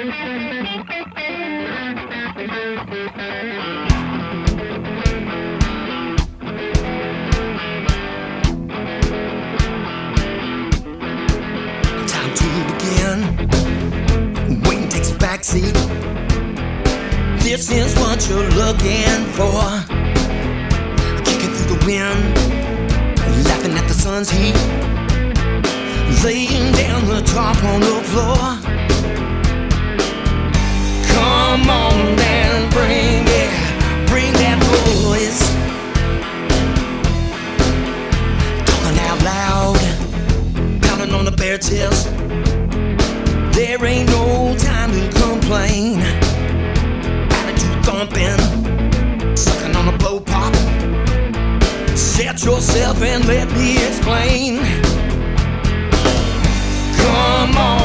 Time to begin. Waiting takes a backseat. This is what you're looking for. Kicking through the wind, laughing at the sun's heat, laying down the top on the floor. Come on and bring that voice. Talking out loud, pounding on the bare chest. There ain't no time to complain. Attitude thumping, sucking on a blow pop. Set yourself and let me explain. Come on.